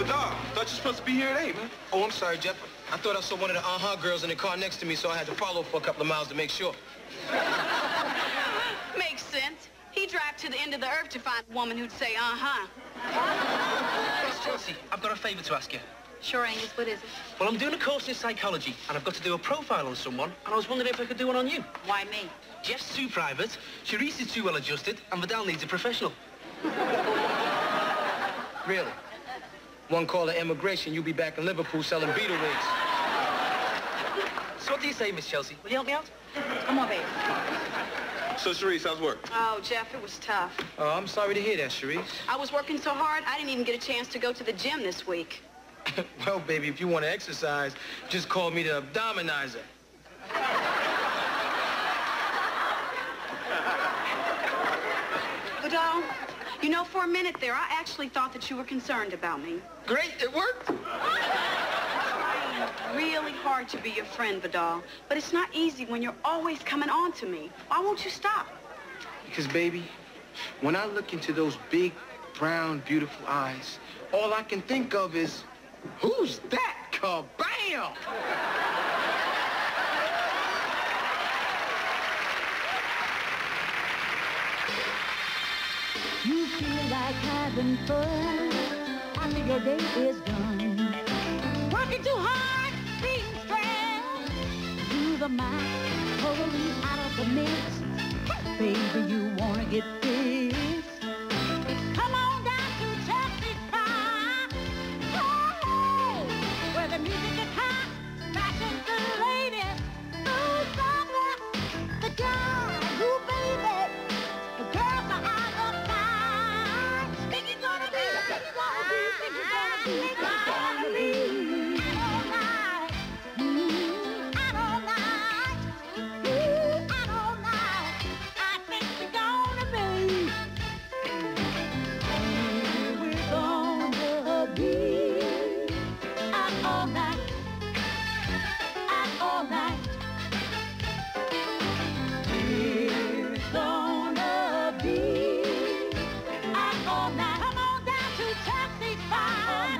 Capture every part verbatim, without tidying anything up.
But dog, thought you were supposed to be here at eight, man. Oh, I'm sorry, Jeff. I thought I saw one of the uh-huh girls in the car next to me, so I had to follow for a couple of miles to make sure. Makes sense. He drive to the end of the earth to find a woman who'd say uh-huh. Miss Chelsea, I've got a favor to ask you. Sure, Angus, what is it? Well, I'm doing a course in psychology, and I've got to do a profile on someone, and I was wondering if I could do one on you. Why me? Jeff's too private, Charisse is too well-adjusted, and Vidal needs a professional. Really? One call to immigration, you'll be back in Liverpool selling beetle wigs. So what do you say, Miss Chelsea? Will you help me out? Come on, baby. So, Charisse, how's work? Oh, Jeff, it was tough. Oh, I'm sorry to hear that, Charisse. I was working so hard, I didn't even get a chance to go to the gym this week. Well, baby, if you want to exercise, just call me the abdominizer. Vidal, you know, for a minute there, I actually thought that you were concerned about me. Great, it worked. Trying really hard to be your friend, Vidal, but it's not easy when you're always coming on to me. Why won't you stop? Because, baby, when I look into those big, brown, beautiful eyes, all I can think of is, who's that? Kabam! You feel like having fun after your day is done. Working too hard, being stressed. Do the math, totally out of the mix. Baby, you wanna get this. Come on down to Chelsea Park. Oh, where the music is hot, fashion's the latest. Who's fabulous? The girl, who baby? The girls are out of sight. Think it's gonna be, think it's gonna be, think it's gonna be, think it's gonna be. Out all night, mm, out all night, ooh, out all night. I think we're gonna be, we're gonna be out all night, out all night. We're gonna be out all night. Come on down to Chelsea's Park.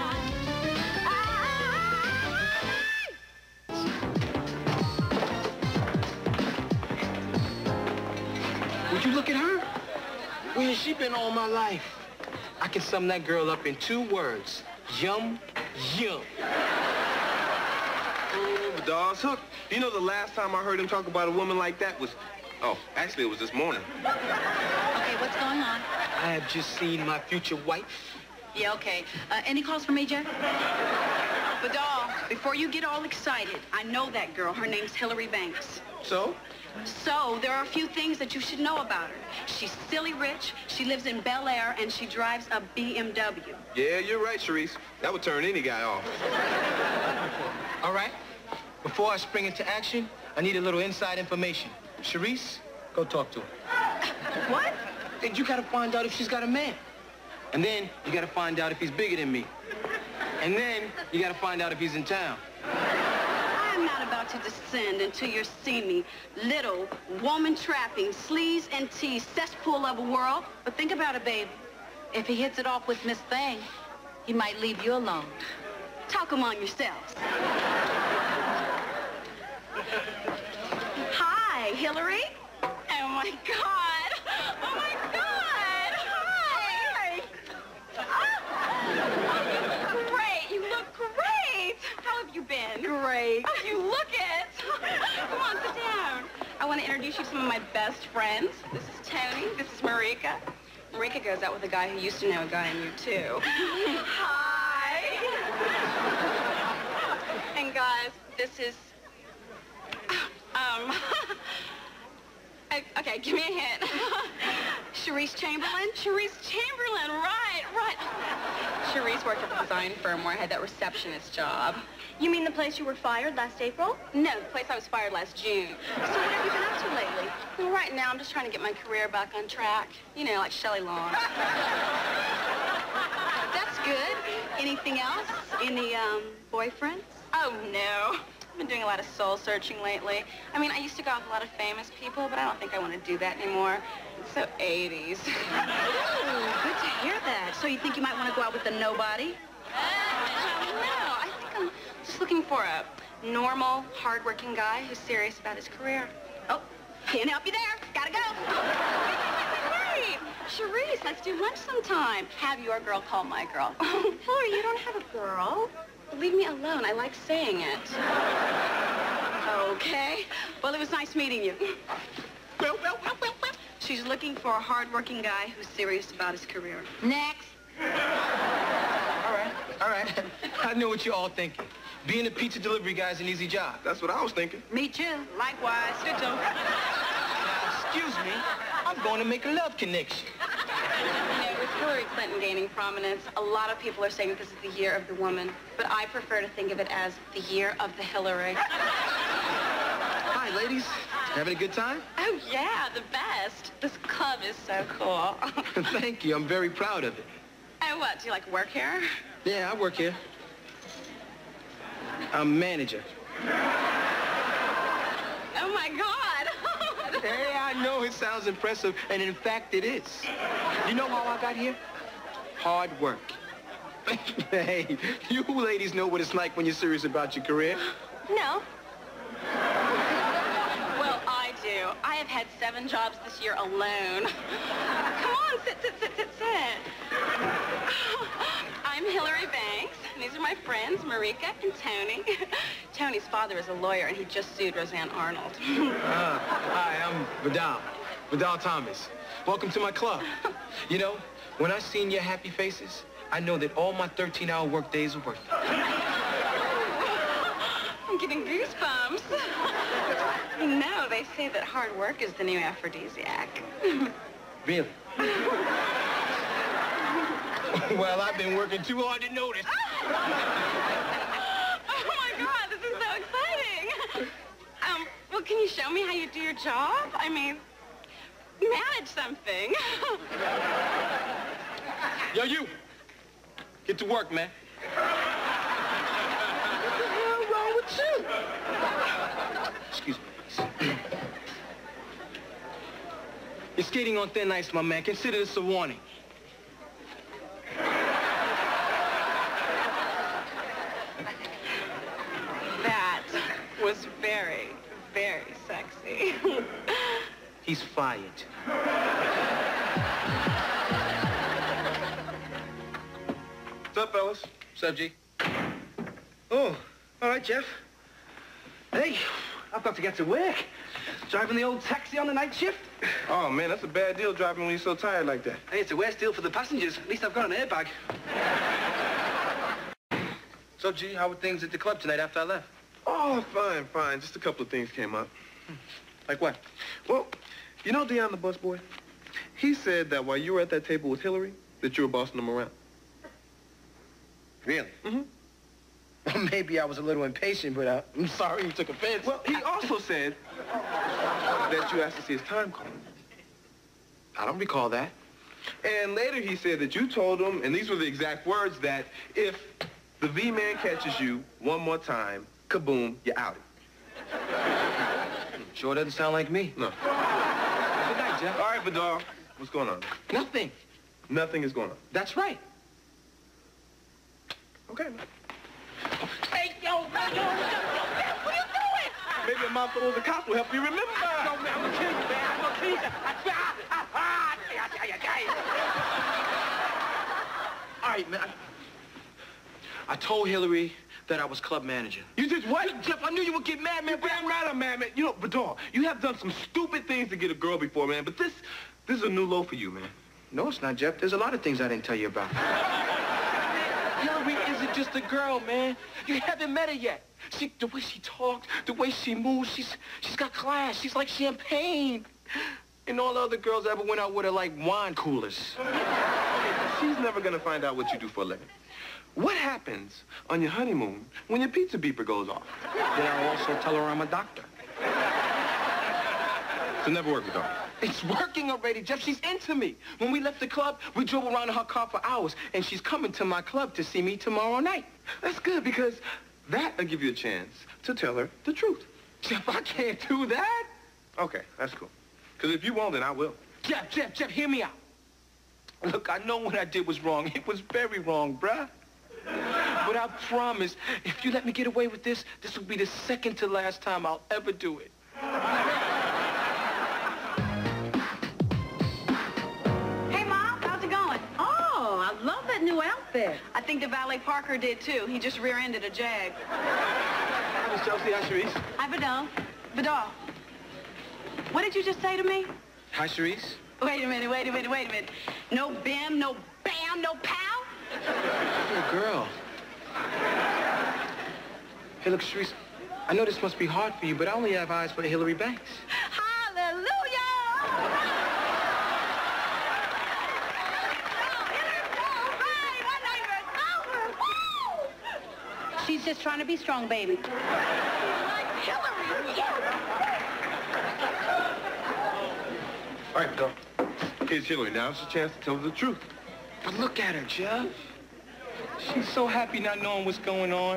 Would you look at her? Where has she been all my life? I can sum that girl up in two words. Yum, yum. Oh, but dog's hooked. You know the last time I heard him talk about a woman like that was... Oh, actually, it was this morning. Okay, what's going on? I have just seen my future wife. Yeah, okay. Uh, any calls for me, Jeff? Vidal, before you get all excited, I know that girl. Her name's Hillary Banks. So? So, there are a few things that you should know about her. She's silly rich, she lives in Bel Air, and she drives a B M W. Yeah, you're right, Charisse. That would turn any guy off. All right. Before I spring into action, I need a little inside information. Charisse, go talk to her. What? And you gotta find out if she's got a man. And then you gotta find out if he's bigger than me. And then you gotta find out if he's in town. I'm not about to descend into your seamy, little, woman-trapping, sleaze and tease cesspool of a world. But think about it, babe. If he hits it off with Miss Thing, he might leave you alone. Talk among yourselves. Hi, Hillary. Oh, my God. Oh, my God. Hi. Oh, great. You look great. How have you been? Great. Oh, you look it. Come on, sit down. I want to introduce you to some of my best friends. This is Tony. This is Marika. Marika goes out with a guy who used to know a guy I knew, too. Hi. And, guys, this is... Um... Okay, give me a hint. Charisse Chamberlain? Charisse Chamberlain, right, right. Charisse worked at the design firm where I had that receptionist job. You mean the place you were fired last April? No, the place I was fired last June. So what have you been up to lately? Well, right now I'm just trying to get my career back on track. You know, like Shelley Long. That's good. Anything else? Any, um, boyfriends? Oh, no. I've been doing a lot of soul searching lately. I mean, I used to go out with a lot of famous people, but I don't think I want to do that anymore. It's so eighties. Ooh, good to hear that. So you think you might want to go out with a nobody? no, I think I'm just looking for a normal, hard-working guy who's serious about his career. Oh, can't help you there. Gotta go. Hey, Charisse, let's do lunch sometime. Have your girl call my girl. Hillary, you don't have a girl. Leave me alone. I like saying it. Okay. Well, it was nice meeting you. Well, well, well, well, well. She's looking for a hard-working guy who's serious about his career. Next. All right, all right. I know what you're all thinking. Being a pizza delivery guy is an easy job. That's what I was thinking. Me too. Likewise. Ditto. Now, excuse me, I'm going to make a love connection. You know, with Hillary Clinton gaining prominence, a lot of people are saying that this is the year of the woman, but I prefer to think of it as the year of the Hillary. Hi, ladies. Having a good time? Oh, yeah, the best. This club is so cool. Thank you. I'm very proud of it. Oh, what, do you like work here? Yeah, I work here. I'm manager. Oh, my God. Hey, I know it sounds impressive, and in fact, it is. You know how I got here? Hard work. Hey, you ladies know what it's like when you're serious about your career. No. Well, I do. I have had seven jobs this year alone. Come on, sit, sit, sit, sit, sit. I'm Hillary Banks. And these are my friends, Marika and Tony. Tony's father is a lawyer, and he just sued Roseanne Arnold. Uh, hi, I'm Vidal. Vidal Thomas. Welcome to my club. You know, when I seen your happy faces, I know that all my thirteen-hour work days are worth it. I'm getting goosebumps. You know, they say that hard work is the new aphrodisiac. Really? Well, I've been working too hard to notice. Oh, my God, this is so exciting. Um, well, can you show me how you do your job? I mean, manage something. Yo, you. Get to work, man. What the hell wrong with you? Excuse me. You're skating on thin ice, my man. Consider this a warning. That was very, very sexy. He's fired. What's up, fellas? What's up, G? Oh, all right, Jeff. Hey, I've got to get to work. Driving the old taxi on the night shift. Oh, man, that's a bad deal driving when you're so tired like that. Hey, it's a worse deal for the passengers. At least I've got an airbag. So, G, how were things at the club tonight after I left? Oh, fine, fine. Just a couple of things came up. Like what? Well, you know Dion the busboy? He said that while you were at that table with Hillary, that you were bossing him around. Really? Mm-hmm. Well, maybe I was a little impatient, but uh, I'm sorry you took offense. Well, he also said that you asked to see his time card. I don't recall that. And later he said that you told him, and these were the exact words, that if the V-Man catches you one more time, kaboom, you're outed. Sure doesn't sound like me. No. Good night, Jeff. All right, Vidal. What's going on? Nothing. Nothing is going on. That's right. Okay, man. Hey, yo, yo, yo, yo, Jeff, what are you doing? Maybe a mouthful of the cops will help you remember. No, man, I'm gonna kill you, man. I'm gonna kill you. All right, man. I told Hillary that I was club manager. You just what? Jeff, I knew you would get mad, man. Man, damn right I'm mad, man. You know, Vidal, you have done some stupid things to get a girl before, man, but this, this is a new low for you, man. No, it's not, Jeff. There's a lot of things I didn't tell you about. Hillary isn't just a girl, man. You haven't met her yet. She, the way she talks, the way she moves, she's, she's got class. She's like champagne. And all the other girls I ever went out with are like wine coolers. She's never gonna find out what you do for a living. What happens on your honeymoon when your pizza beeper goes off? Then I'll also tell her I'm a doctor. So never work with her. It's working already, Jeff. She's into me. When we left the club, we drove around in her car for hours, and she's coming to my club to see me tomorrow night. That's good, because that'll give you a chance to tell her the truth. Jeff, I can't do that. Okay, that's cool. Because if you won't, then I will. Jeff, Jeff, Jeff, hear me out. Look, I know what I did was wrong. It was very wrong, bruh. But I promise, if you let me get away with this, this will be the second to last time I'll ever do it. Hey, Mom, how's it going? Oh, I love that new outfit. I think the valet Parker did, too. He just rear-ended a Jag. Hi, Miss Chelsea. Hi, Charisse. Hi, Vidal. Vidal, what did you just say to me? Hi, Charisse. Wait a minute, wait a minute, wait a minute. No bim, no bam, no pow? You're a girl. Hey, look, Charisse, I know this must be hard for you, but I only have eyes for Hillary Banks. She's just trying to be strong, baby. Hillary, yeah. All right, go. Here's Hillary. Now's your chance to tell her the truth. But look at her, Jeff. She's so happy not knowing what's going on.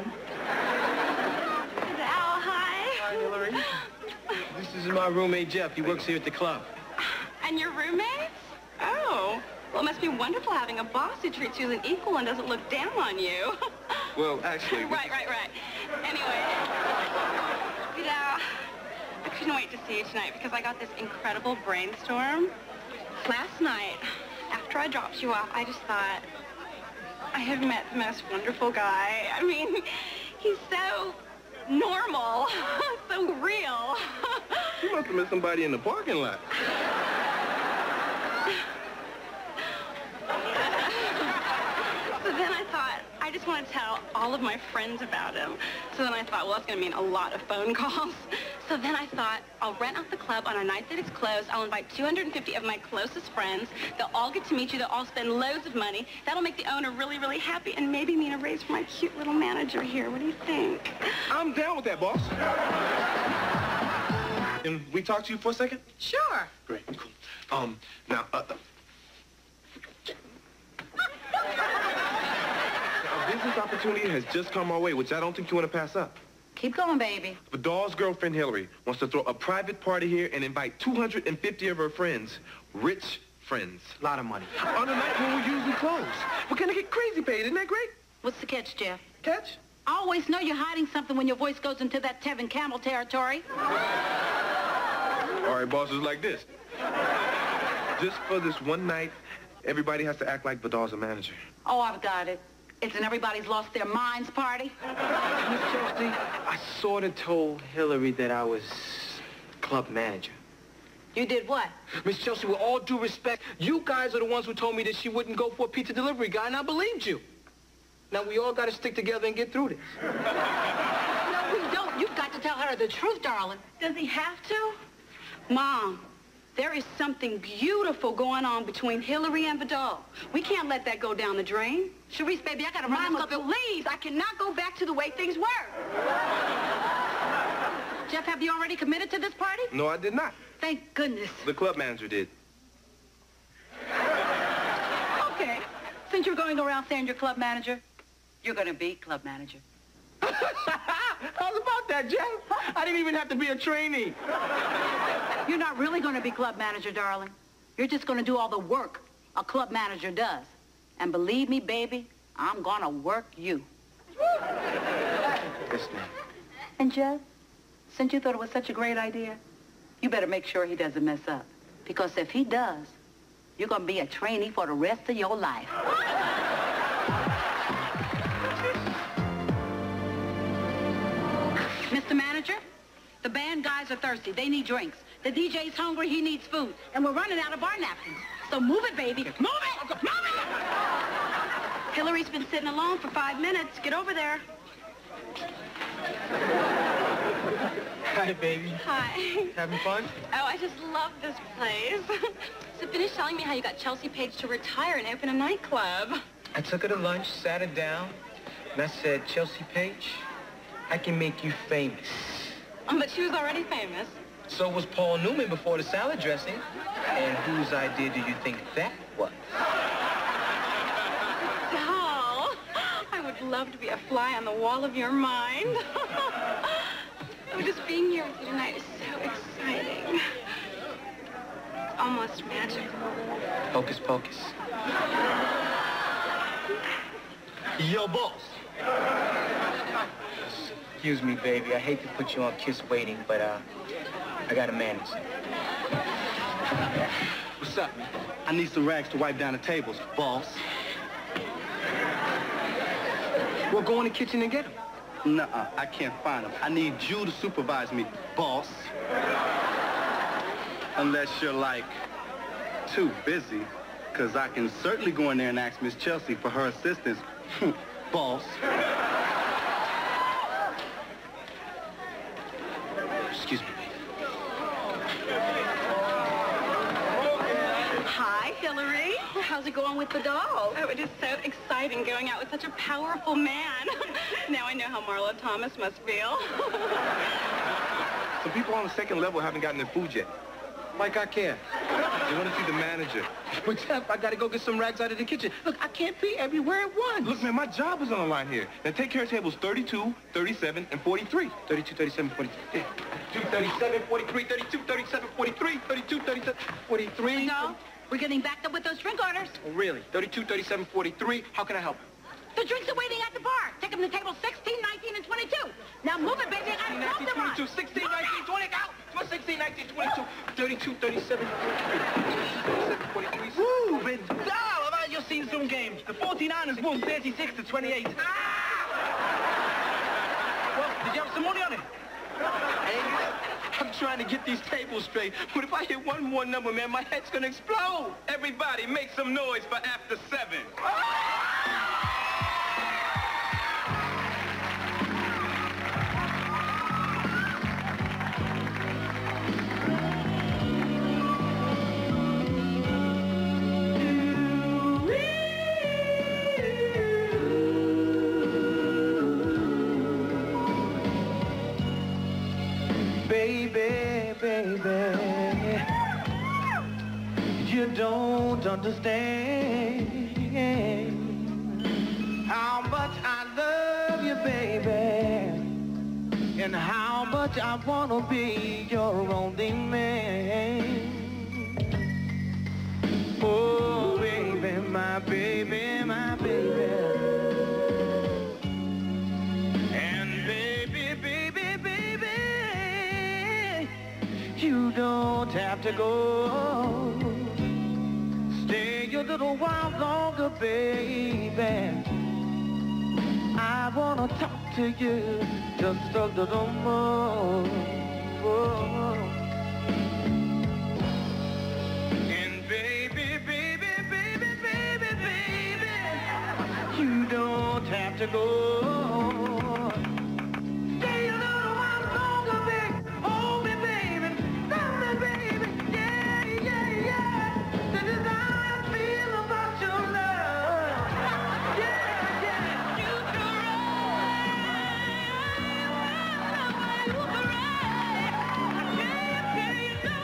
Al, hi. Hi, Hillary. This is my roommate, Jeff. He works here at the club. And your roommates? Oh. Well, it must be wonderful having a boss who treats you as an equal and doesn't look down on you. Well, actually... Right, right, right. Anyway, you know, I couldn't wait to see you tonight because I got this incredible brainstorm. Last night, after I dropped you off, I just thought I have met the most wonderful guy. I mean, he's so normal, so real. You must have met somebody in the parking lot. So then I thought, I just want to tell all of my friends about him. So then I thought, well, that's going to mean a lot of phone calls. So then I thought, I'll rent out the club on a night that it's closed. I'll invite two hundred fifty of my closest friends. They'll all get to meet you. They'll all spend loads of money. That'll make the owner really, really happy and maybe mean a raise for my cute little manager here. What do you think? I'm down with that, boss. Can we talk to you for a second? Sure. Great, cool. Um, now, uh... a business opportunity has just come our way, which I don't think you want to pass up. Keep going, baby. Vidal's girlfriend, Hillary, wants to throw a private party here and invite two hundred fifty of her friends, rich friends. A lot of money. On a night when we're usually closed. We're gonna get crazy paid, isn't that great? What's the catch, Jeff? Catch? I always know you're hiding something when your voice goes into that Tevin Campbell territory. All right, boss, it's like this. Just for this one night, everybody has to act like Vidal's a manager. Oh, I've got it. It's an everybody's lost their minds party. Miss Chelsea, I sort of told Hillary that I was club manager. You did what? Miss Chelsea, with all due respect, you guys are the ones who told me that she wouldn't go for a pizza delivery guy, and I believed you. Now, we all got to stick together and get through this. No, we don't. You've got to tell her the truth, darling. Does he have to? Mom, there is something beautiful going on between Hillary and Vidal. We can't let that go down the drain. Charisse, baby, I got to run this Mama, couple... please, I cannot go back to the way things were. Jeff, have you already committed to this party? No, I did not. Thank goodness. The club manager did. Okay. Since you're going around saying you're club manager, you're going to be club manager. How's about that, Jeff? I didn't even have to be a trainee. You're not really going to be club manager, darling. You're just going to do all the work a club manager does. And believe me, baby, I'm going to work you. Yes, ma'am. And Jeff, since you thought it was such a great idea, you better make sure he doesn't mess up. Because if he does, you're going to be a trainee for the rest of your life. Mister Manager, the band guys are thirsty. They need drinks. The D J's hungry. He needs food. And we're running out of bar napkins. So move it, baby. Move it! Move it! Hillary's been sitting alone for five minutes. Get over there. Hi, baby. Hi. Having fun? Oh, I just love this place. So finish telling me how you got Chelsea Page to retire and open a nightclub. I took her to lunch, sat her down, and I said, Chelsea Page, I can make you famous. Um, but she was already famous. So was Paul Newman before the salad dressing. And whose idea do you think that was? Doll, I would love to be a fly on the wall of your mind. Oh, just being here with you tonight is so exciting. It's almost magical. Hocus pocus. Yo, boss. Excuse me, baby. I hate to put you on kiss waiting, but, uh, I gotta manage. What's up? I need some rags to wipe down the tables, boss. Well, go in the kitchen and get them. Nuh-uh, I can't find them. I need you to supervise me, boss. Unless you're, like, too busy, because I can certainly go in there and ask Miss Chelsea for her assistance, boss. Excuse me, baby. Hi, Hillary. How's it going with the doll? Oh, it is so exciting going out with such a powerful man. Now I know how Marlo Thomas must feel. Some people on the second level haven't gotten their food yet. Like I care. They want to see the manager. But, Jeff, I gotta go get some rags out of the kitchen. Look, I can't be everywhere at once. Look, man, my job is on the line here. Now take care of tables thirty-two, thirty-seven, and forty-three. thirty-two, thirty-seven, forty-three. thirty-two, thirty-seven, forty-three, thirty-two, thirty-seven, forty-three, thirty-two, thirty-seven, forty-three. No, we're getting backed up with those drink orders. Oh, really? thirty-two, thirty-seven, forty-three. How can I help? The drinks are waiting at the bar. Take them to table sixteen, nineteen, and twenty-two. Now move it, baby. I got nineteen, twelve to run. twenty-two, sixteen, nineteen, twenty, out. sixteen, nineteen, twenty-two, thirty-two, thirty-seven, forty-three. Woo, Ben Doll, have I just seen some games? The forty-niners won thirty-six to twenty-eight. Ah! Well, did you have some money on it? Hey, I'm trying to get these tables straight, but if I hit one more number, man, my head's gonna explode. Everybody, make some noise for After Seven. Baby, baby, you don't understand how much I love you, baby, and how much I want to be your only man. Oh, baby, my baby, my baby. You don't have to go. Stay a little while longer, baby. I wanna talk to you just a little more. And baby, baby, baby, baby, baby, you don't have to go. Stay a little while longer, baby. Hold me, baby. Love me, baby. Yeah, yeah, yeah. The desire I feel about your love. Yeah, yeah. You can ride. You can ride. Yeah, yeah, you know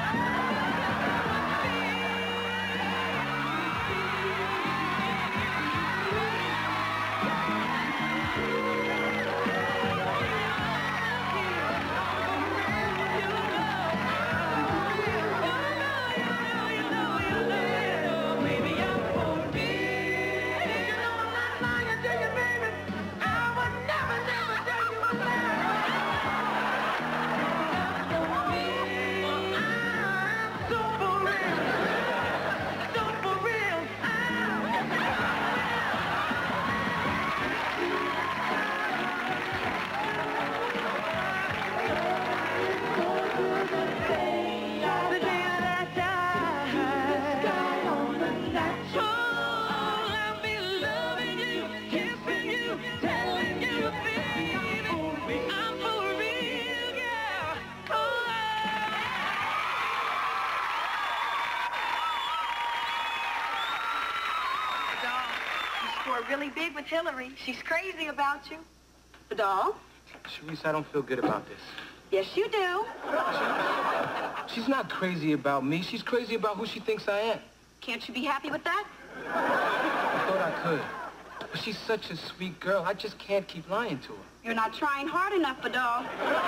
really big with Hillary. She's crazy about you. The doll? Sharice, I don't feel good about this. Yes, you do. She's not crazy about me. She's crazy about who she thinks I am. Can't you be happy with that? I thought I could. But she's such a sweet girl. I just can't keep lying to her. You're not trying hard enough, Vidal.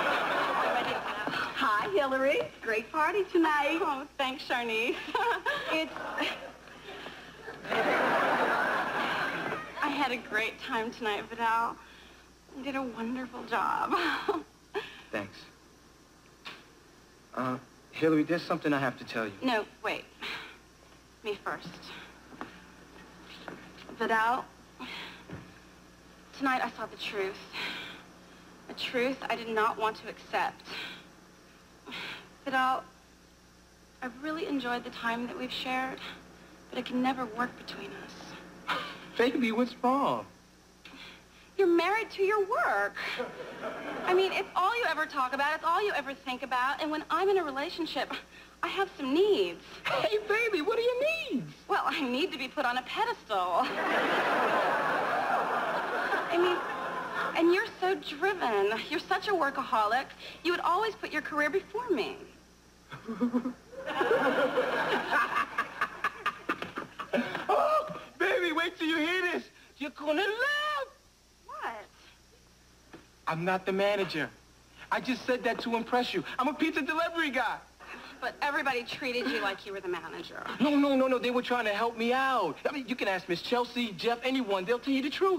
Hi, Hillary. Great party tonight. Oh, thanks, Sharnice. It's... I had a great time tonight, Vidal. You did a wonderful job. Thanks. Uh, Hillary, there's something I have to tell you. No, wait. Me first. Vidal, tonight I saw the truth. A truth I did not want to accept. Vidal, I've really enjoyed the time that we've shared, but it can never work between us. Baby, what's wrong? You're married to your work. I mean, it's all you ever talk about. It's all you ever think about. And when I'm in a relationship, I have some needs. Hey, baby, what are your needs? Well, I need to be put on a pedestal. I mean, and you're so driven. You're such a workaholic. You would always put your career before me. Oh, baby, wait till you hear this. You're gonna laugh. What? I'm not the manager. I just said that to impress you. I'm a pizza delivery guy. But everybody treated you like you were the manager. No, no, no, no. They were trying to help me out. I mean, you can ask Miss Chelsea, Jeff, anyone. They'll tell you the truth.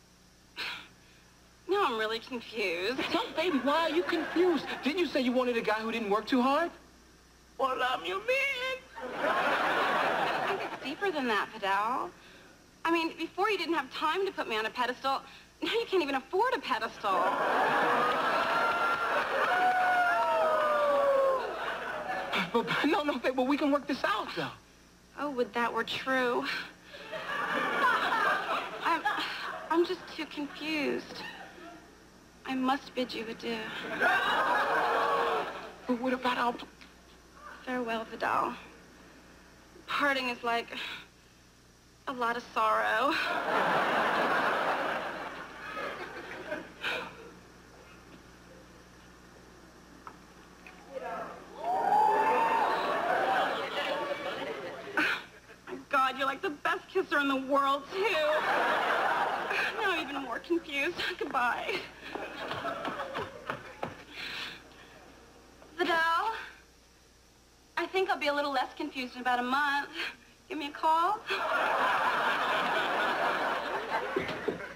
Now I'm really confused. No, baby, why are you confused? Didn't you say you wanted a guy who didn't work too hard? Well, I'm your man. I think it's deeper than that, Vidal. I mean, before you didn't have time to put me on a pedestal. Now you can't even afford a pedestal. But, but no, no, babe, but we can work this out, though. Oh, would that were true. I'm, I'm just too confused. I must bid you adieu. But what about our... Farewell, Vidal. Parting is like a lot of sorrow. God, you're like the best kisser in the world, too. Now I'm even more confused. Goodbye. Vidal, I think I'll be a little less confused in about a month. Give me a call.